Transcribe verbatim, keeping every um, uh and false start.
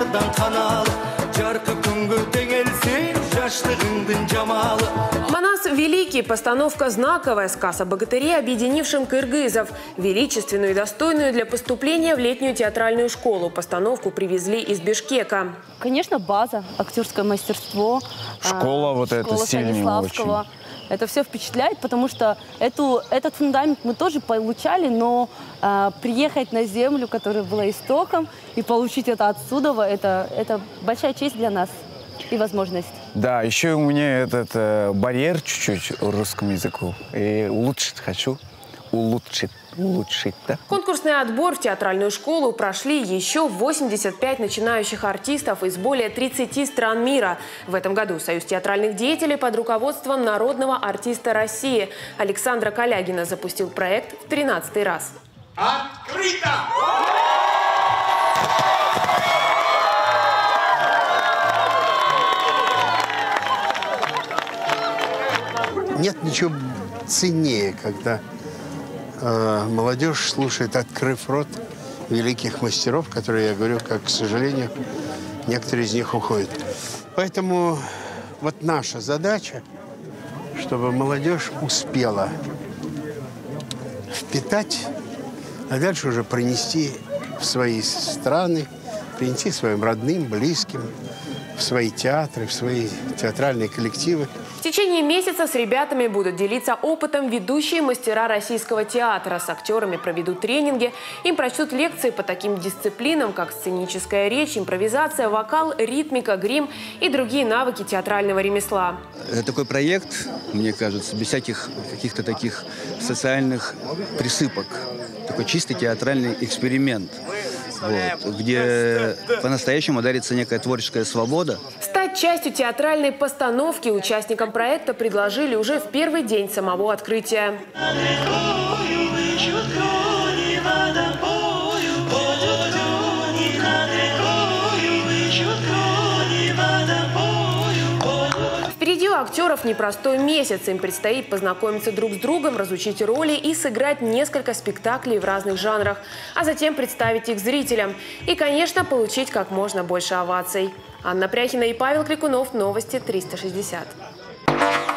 Манас великий. Постановка знаковая. Сказ о богатыре, объединившем кыргызов. Величественную и достойную для поступления в летнюю театральную школу. Постановку привезли из Бишкека. Конечно, база, актерское мастерство. Школа вот эта сильная очень. Это все впечатляет, потому что эту, этот фундамент мы тоже получали, но э, приехать на землю, которая была истоком, и получить это отсюда, это, это большая честь для нас и возможность. Да, еще у меня этот э, барьер чуть-чуть русскому языку. И улучшить хочу. Улучшить. Улучшить, да? Конкурсный отбор в театральную школу прошли еще восемьдесят пять начинающих артистов из более тридцати стран мира. В этом году Союз театральных деятелей под руководством народного артиста России Александра Калягина запустил проект в тринадцатый раз. Открыто! Нет ничего ценнее, когда э, молодежь слушает, открыв рот, великих мастеров, которые, я говорю, как, к сожалению, некоторые из них уходят. Поэтому вот наша задача, чтобы молодежь успела впитать, а дальше уже принести в свои страны, принести своим родным, близким, в свои театры, в свои театральные коллективы. В течение месяца с ребятами будут делиться опытом ведущие мастера российского театра. С актерами проведут тренинги, им прочтут лекции по таким дисциплинам, как сценическая речь, импровизация, вокал, ритмика, грим и другие навыки театрального ремесла. Это такой проект, мне кажется, без всяких каких-то таких социальных присыпок. Такой чистый театральный эксперимент, вот, где по-настоящему дарится некая творческая свобода. Стать частью театральной постановки участникам проекта предложили уже в первый день самого открытия. Впереди у актеров непростой месяц. Им предстоит познакомиться друг с другом, разучить роли и сыграть несколько спектаклей в разных жанрах, а затем представить их зрителям. И, конечно, получить как можно больше оваций. Анна Пряхина и Павел Крикунов. Новости триста шестьдесят.